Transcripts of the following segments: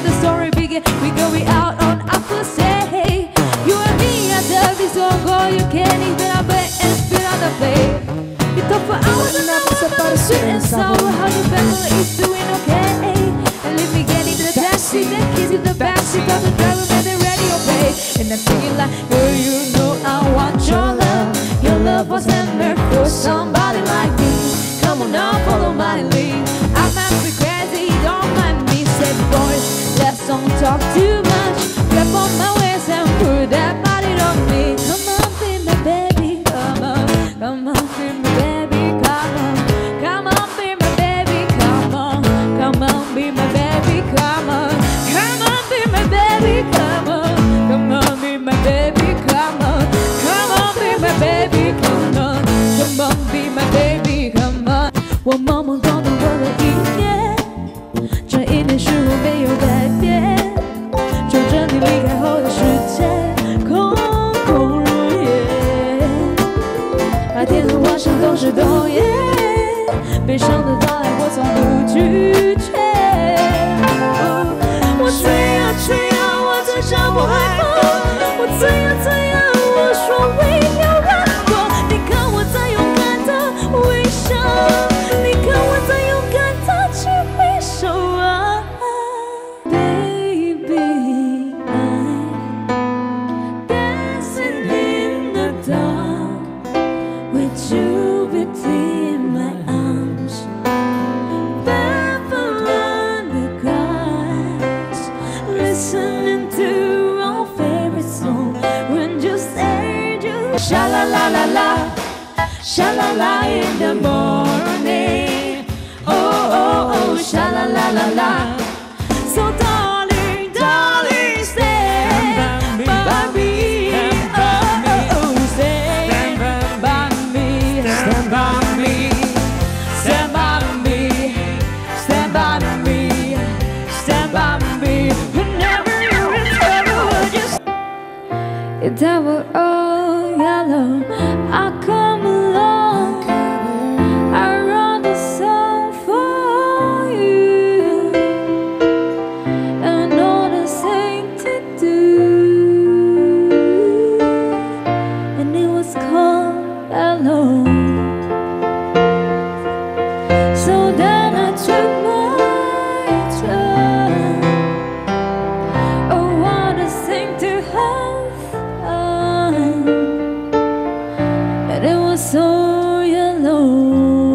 let the story begin. We going out on Apple say, you and me at the song go. You can't even have it and spit on the plate. We talk for hours and hours about the sweet and sour. How your family is doing okay. And let me get into the taxi, then kiss in the backseat of the driver with the radio play. And I'm thinking like, girl, you know I want your love. Your love wasn't meant for somebody like me. Come on now, follow my lead. I might be crazy, don't mind me. Said boys, let's don't talk too much. Grab on my waist and put that body on me. Come on, be my baby, come on. Come on, be my baby, come on. Come on, be my baby, come on. Come on, be my baby, come on. Come on, be my baby, come on. Come on, be my baby, come on. Come on, be my baby, come on. Come on, be my baby, come on.我懵懵懂懂过了一年，转一年时我没有改变，就着你离开后的世界空空如也，白天和晚上都是冬夜，悲伤的到来我从不拒绝。我追啊追啊，我追上我害怕，我追啊追啊，我说为要让我，你看我在勇敢的微笑。你看我在勇敢的去挥手啊 ，Baby I'm dancing in the dark with you between my arms, barefoot on the grass, listening to our favorite song. When you say you sha la la la la, sha la la in the morning. Sha la la la la. So darling, darling, stand by me. Oh, stand by me. Stand by me. Stand by me. Stand by me. Stand by me. Whenever you're in trouble, just if that were all yellow, I come along. I wrote a song for you, and all the thing to do, and it was called Hello. So then I took my turn. Oh, what a thing to have fun, and it was so yellow.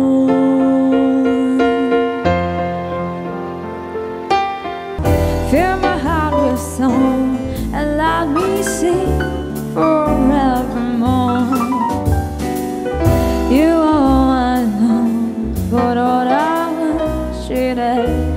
Fill my heart with song and let me sing forevermore. You are all I know, but all I wish it had